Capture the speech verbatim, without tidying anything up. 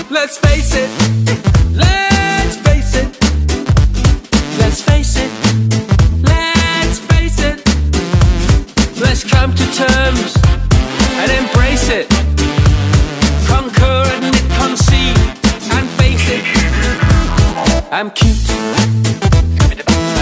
Let's face it, let's face it, let's face it, let's face it. Let's come to terms and embrace it. Conquer, admit, concede and face it. I'm cute,